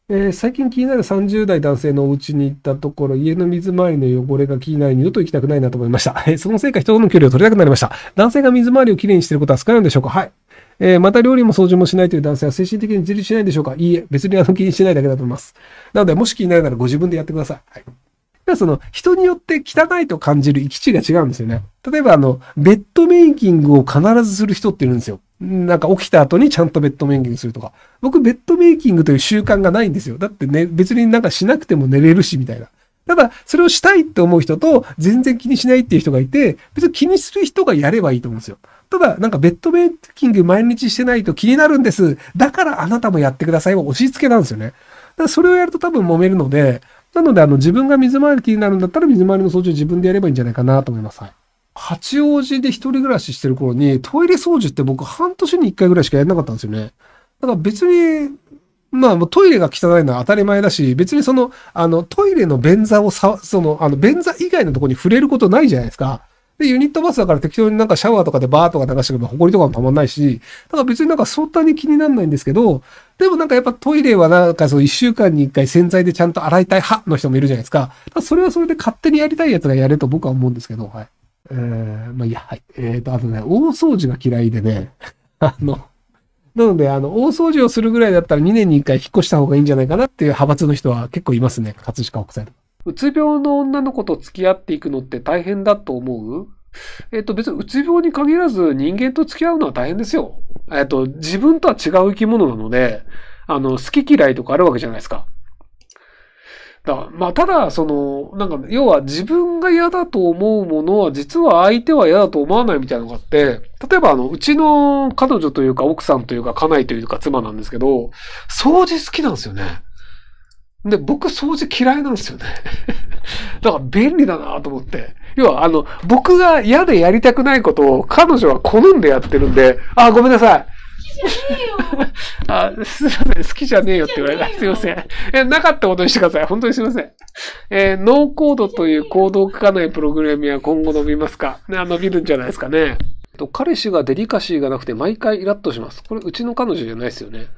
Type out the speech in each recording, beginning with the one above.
最近気になる30代男性のお家に行ったところ、家の水回りの汚れが気になり、二度と行きたくないなと思いました。そのせいか人との距離を取りたくなりました。男性が水回りをきれいにしていることは少ないのでしょうか？はい。また料理も掃除もしないという男性は精神的に自立しないんでしょうか？いいえ、別に気にしないだけだと思います。なので、もし気になるならご自分でやってください。はい。人によって汚いと感じる域値が違うんですよね。例えばベッドメイキングを必ずする人っているんですよ。なんか起きた後にちゃんとベッドメイキングするとか。僕、ベッドメイキングという習慣がないんですよ。だってね、別になんかしなくても寝れるし、みたいな。ただ、それをしたいって思う人と、全然気にしないっていう人がいて、別に気にする人がやればいいと思うんですよ。ただ、なんかベッドメイキング毎日してないと気になるんです。だからあなたもやってくださいは押し付けなんですよね。だからそれをやると多分揉めるので、なので自分が水回り気になるんだったら水回りの掃除を自分でやればいいんじゃないかなと思います。はい。八王子で一人暮らししてる頃にトイレ掃除って僕半年に一回ぐらいしかやんなかったんですよね。だから別に、まあもうトイレが汚いのは当たり前だし、別にトイレの便座を便座以外のところに触れることないじゃないですか。で、ユニットバスだから適当になんかシャワーとかでバーとか流しておけば埃とかもたまんないし、だから別になんかそんなに気にならないんですけど、でもなんかやっぱトイレはなんか一週間に一回洗剤でちゃんと洗いたい派の人もいるじゃないですか。だからそれはそれで勝手にやりたいやつがやれと僕は思うんですけど、はい。まあいいや、はい。あとね、大掃除が嫌いでね、なので、大掃除をするぐらいだったら2年に1回引っ越した方がいいんじゃないかなっていう派閥の人は結構いますね。葛飾北斎。うつ病の女の子と付き合っていくのって大変だと思う？別にうつ病に限らず人間と付き合うのは大変ですよ。自分とは違う生き物なので、好き嫌いとかあるわけじゃないですか。まあ、ただ、なんか、要は自分が嫌だと思うものは、実は相手は嫌だと思わないみたいなのがあって、例えばうちの彼女というか、奥さんというか、家内というか、妻なんですけど、掃除好きなんですよね。で、僕掃除嫌いなんですよね。だから便利だなと思って。要は、僕が嫌でやりたくないことを彼女は好んでやってるんで、あ、ごめんなさい。 好きじゃねえよ。 あ、すいません。好きじゃねえよって言われた。すいません。なかったことにしてください。本当にすいません。ノーコードというコードを書かないプログラムは今後伸びますか？伸びるんじゃないですかね。彼氏がデリカシーがなくて毎回イラッとします。これ、うちの彼女じゃないですよね。はい。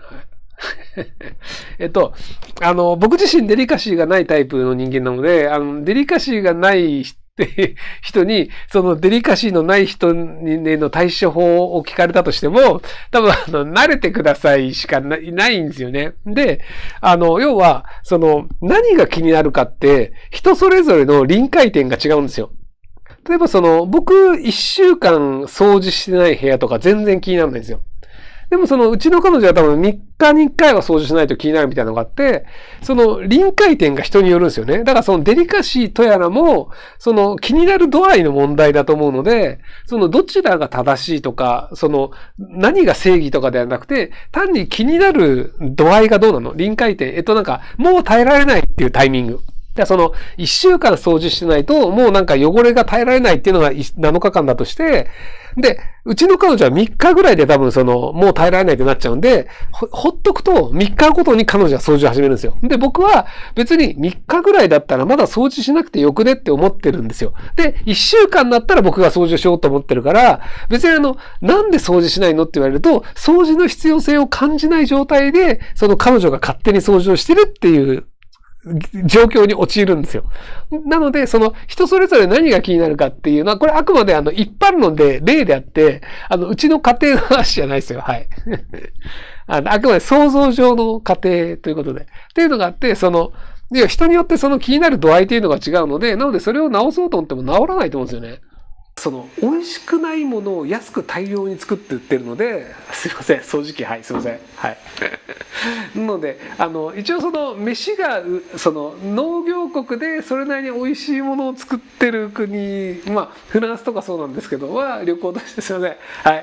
僕自身デリカシーがないタイプの人間なので、デリカシーがない人に、そのデリカシーのない人の対処法を聞かれたとしても、多分慣れてくださいしかないんですよね。で、要は、何が気になるかって、人それぞれの臨界点が違うんですよ。例えば僕一週間掃除してない部屋とか全然気にならないんですよ。でもうちの彼女は多分3日に1回は掃除しないと気になるみたいなのがあって、臨界点が人によるんですよね。だからデリカシーとやらも、気になる度合いの問題だと思うので、どちらが正しいとか、何が正義とかではなくて、単に気になる度合いがどうなの？臨界点。なんか、もう耐えられないっていうタイミング。一週間掃除してないと、もうなんか汚れが耐えられないっていうのが7日間だとして、で、うちの彼女は3日ぐらいで多分もう耐えられないってなっちゃうんで、ほっとくと3日ごとに彼女は掃除を始めるんですよ。で、僕は別に3日ぐらいだったらまだ掃除しなくてよくねって思ってるんですよ。で、1週間だったら僕が掃除をしようと思ってるから、別になんで掃除しないのって言われると、掃除の必要性を感じない状態で、彼女が勝手に掃除をしてるっていう状況に陥るんですよ。なので、人それぞれ何が気になるかっていうのは、これあくまで一般論で例であって、うちの家庭の話じゃないですよ。はい。あくまで想像上の家庭ということで。っていうのがあって、人によって気になる度合いというのが違うので、なのでそれを直そうと思っても直らないと思うんですよね。美味しくないものを安く大量に作って売ってるので、すいません、掃除機、はい、すいません。はい。なので、一応飯が、農業国でそれなりに美味しいものを作ってる国、まあ、フランスとかそうなんですけど、は旅行としてすいません。はい。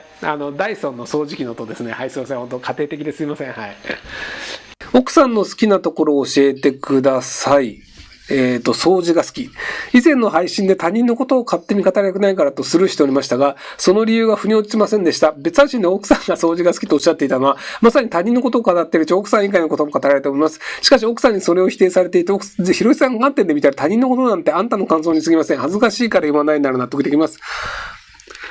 ダイソンの掃除機の音ですね。はい、すいません。本当家庭的ですいません。はい。奥さんの好きなところを教えてください。掃除が好き。以前の配信で他人のことを勝手に語りたくないからとスルーしておりましたが、その理由が腑に落ちませんでした。別配信で奥さんが掃除が好きとおっしゃっていたのは、まさに他人のことを語っているうち奥さん以外のことも語られております。しかし奥さんにそれを否定されていて、ひろしさんが観点で見たら他人のことなんてあんたの感想に過ぎません。恥ずかしいから言わないなら納得できます。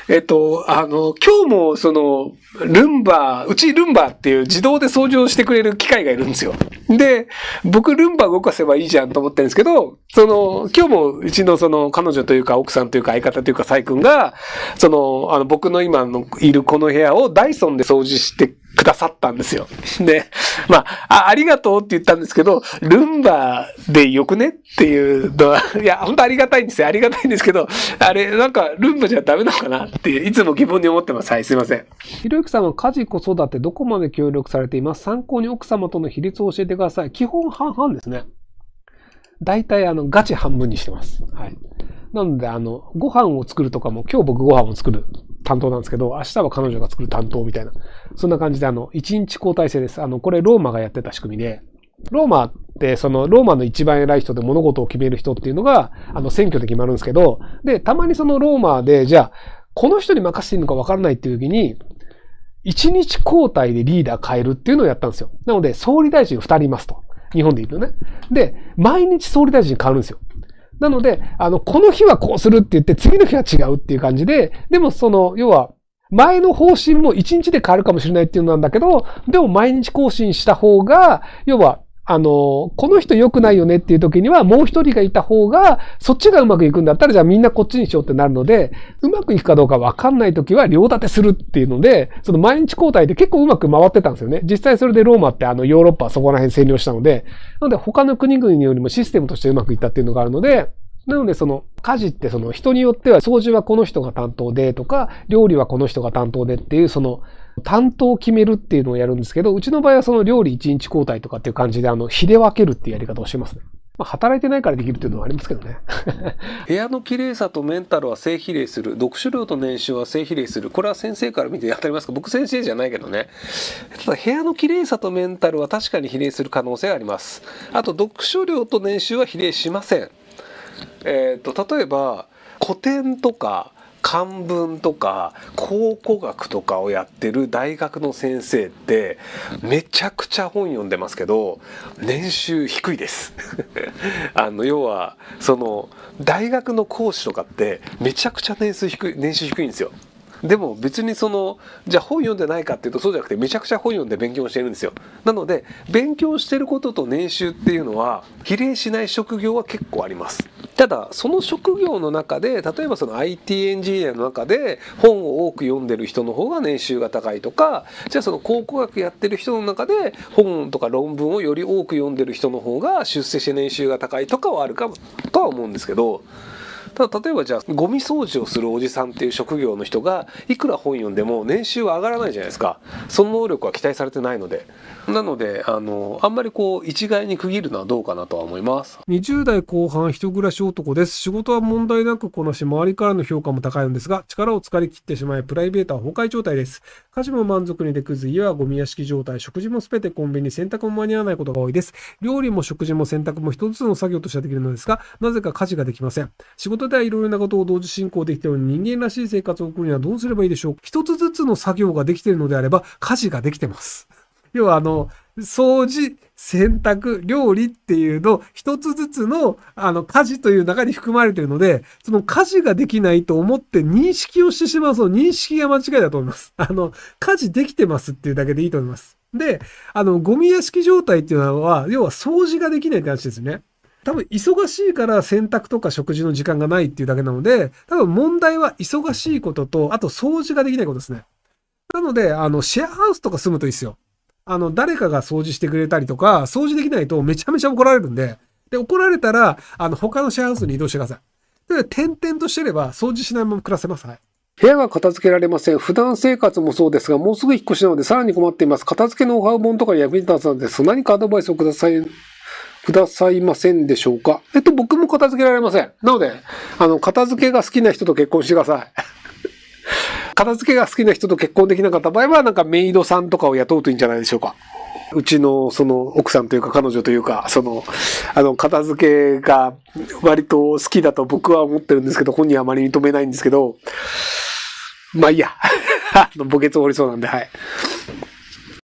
今日もうちルンバっていう自動で掃除をしてくれる機械がいるんですよ。で、僕ルンバ動かせばいいじゃんと思ってるんですけど、今日もうちの彼女というか奥さんというか相方というかサイ君が、僕の今のいるこの部屋をダイソンで掃除してくださったんですよ。で、ありがとうって言ったんですけど、ルンバでよくねっていうのは、いや、本当ありがたいんですよ。ありがたいんですけど、あれ、なんか、ルンバじゃダメなのかなって、いつも疑問に思ってます。はい、すいません。ひろゆきさんは家事子育てどこまで協力されています？参考に奥様との比率を教えてください。基本半々ですね。大体ガチ半分にしてます。はい。なので、ご飯を作るとかも、今日僕ご飯を作る担当なんですけど、明日は彼女が作る担当みたいな。そんな感じで、一日交代制です。これローマがやってた仕組みで、ローマって、ローマの一番偉い人で物事を決める人っていうのが、選挙で決まるんですけど、で、たまにローマで、じゃあ、この人に任せていいのか分からないっていう時に、一日交代でリーダー変えるっていうのをやったんですよ。なので、総理大臣2人いますと。日本で言うとね。で、毎日総理大臣変わるんですよ。なので、この日はこうするって言って、次の日は違うっていう感じで、でも要は、前の方針も1日で変わるかもしれないっていうのなんだけど、でも毎日更新した方が、要は、この人良くないよねっていう時にはもう一人がいた方が、そっちがうまくいくんだったら、じゃあみんなこっちにしようってなるので、うまくいくかどうかわかんない時は両立てするっていうので、毎日交代で結構うまく回ってたんですよね。実際それでローマってヨーロッパはそこら辺占領したので、なので他の国々よりもシステムとしてうまくいったっていうのがあるので、なので家事って人によっては掃除はこの人が担当でとか、料理はこの人が担当でっていう担当を決めるっていうのをやるんですけど、うちの場合は料理一日交代とかっていう感じで日で分けるっていうやり方をしてますね。働いてないからできるっていうのはありますけどね。部屋の綺麗さとメンタルは正比例する。読書量と年収は正比例する。これは先生から見て当たりますか？僕先生じゃないけどね。ただ部屋の綺麗さとメンタルは確かに比例する可能性があります。あと読書量と年収は比例しません。例えば古典とか漢文とか考古学とかをやってる大学の先生ってめちゃくちゃ本読んでますけど年収低いです要は大学の講師とかってめちゃくちゃ年収低いんですよ。でも別にじゃあ本読んでないかっていうとそうじゃなくてめちゃくちゃ本読んで勉強してるんですよ。なので勉強してることと年収っていうのは比例しない職業は結構あります。ただその職業の中で例えばIT エンジニアの中で本を多く読んでる人の方が年収が高いとか、じゃあ考古学やってる人の中で本とか論文をより多く読んでる人の方が出世して年収が高いとかはあるかもとは思うんですけど、ただ例えばじゃあゴミ掃除をするおじさんっていう職業の人がいくら本読んでも年収は上がらないじゃないですか。その能力は期待されてないので。なのであんまり一概に区切るのはどうかなとは思います。20代後半一暮らし男です。仕事は問題なくこなし、周りからの評価も高いのですが、力を疲れ切ってしまいプライベートは崩壊状態です。家事も満足にできず、家はゴミ屋敷状態、食事もすべてコンビニ、洗濯も間に合わないことが多いです。料理も食事も洗濯も一つの作業としてはできるのですが、なぜか家事ができません。仕事ではいろいろなことを同時進行できており、人間らしい生活を送るにはどうすればいいでしょう。一つずつの作業ができているのであれば、家事ができてます。要は掃除、洗濯、料理っていうの一つずつの家事という中に含まれているので、その家事ができないと思って認識をしてしまう、その認識が間違いだと思います。家事できてますっていうだけでいいと思います。で、ゴミ屋敷状態っていうのは、要は掃除ができないって話ですね。多分忙しいから洗濯とか食事の時間がないっていうだけなので、多分問題は忙しいことと、あと掃除ができないことですね。なので、シェアハウスとか住むといいですよ。誰かが掃除してくれたりとか、掃除できないとめちゃめちゃ怒られるんで、で、怒られたら、他のシェアハウスに移動してください。で、転々としてれば、掃除しないまま暮らせます。はい。部屋が片付けられません。普段生活もそうですが、もうすぐ引っ越しなのでさらに困っています。片付けノウハウ本とかに役に立つのです。何かアドバイスをくださいませんでしょうか。僕も片付けられません。なので、片付けが好きな人と結婚してください。片付けが好きな人と結婚できなかった場合は、なんかメイドさんとかを雇うといいんじゃないでしょうか。うちの奥さんというか彼女というか、片付けが割と好きだと僕は思ってるんですけど、本人はあまり認めないんですけど、まあいいや。墓穴を掘りそうなんで、はい。